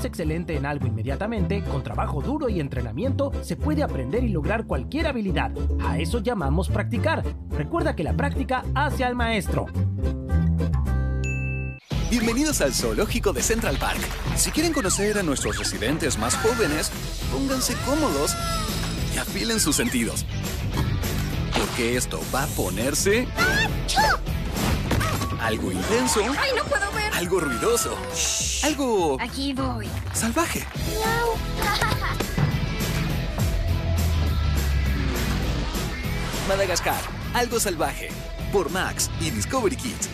excelente en algo inmediatamente, con trabajo duro y entrenamiento, se puede aprender y lograr cualquier habilidad. A eso llamamos practicar. Recuerda que la práctica hace al maestro. Bienvenidos al Zoológico de Central Park. Si quieren conocer a nuestros residentes más jóvenes, pónganse cómodos y afilen sus sentidos. Porque esto va a ponerse... algo intenso. ¡Ay, no puedo ver! Algo ruidoso. Algo... Aquí voy. salvaje. Miau. Madagascar, algo salvaje. Por Max y Discovery Kids.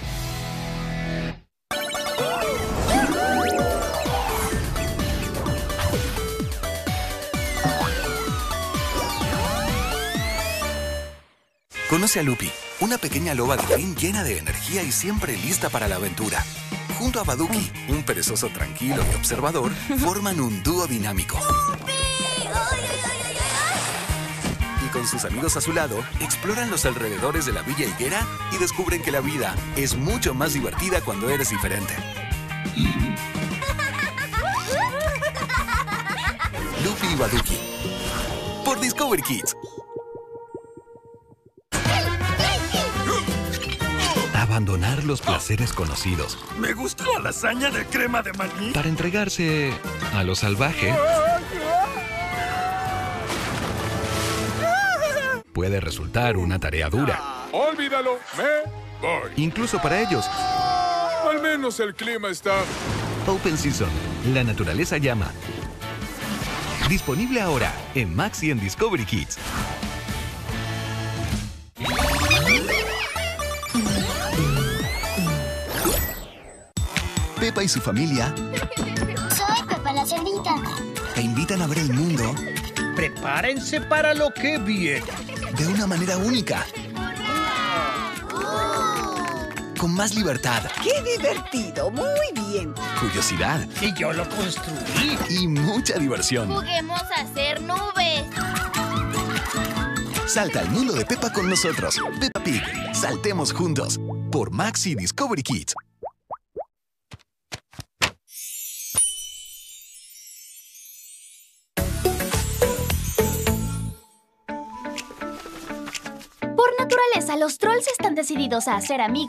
Conoce a Lupi, una pequeña loba delfín llena de energía y siempre lista para la aventura. Junto a Baduki, un perezoso tranquilo y observador, forman un dúo dinámico. Y con sus amigos a su lado, exploran los alrededores de la Villa Higuera y descubren que la vida es mucho más divertida cuando eres diferente. Lupi y Baduki, por Discovery Kids. Abandonar los placeres conocidos. Me gusta la lasaña de crema de maní. Para entregarse a lo salvaje, puede resultar una tarea dura. Olvídalo, me voy. Incluso para ellos. Al menos el clima está... Open Season. La naturaleza llama. Disponible ahora en Max y en Discovery Kids. Pepa y su familia Soy Pepa la cerdita. te invitan a ver el mundo Prepárense para lo que viene. de una manera única. Con más libertad, ¡Qué divertido! Muy bien. curiosidad Y yo lo construí. y mucha diversión. Juguemos a hacer nubes. Salta al mundo de Pepa con nosotros. Peppa Pig. Saltemos juntos. Por Max y Discovery Kids. Por naturaleza, los trolls están decididos a hacer amigos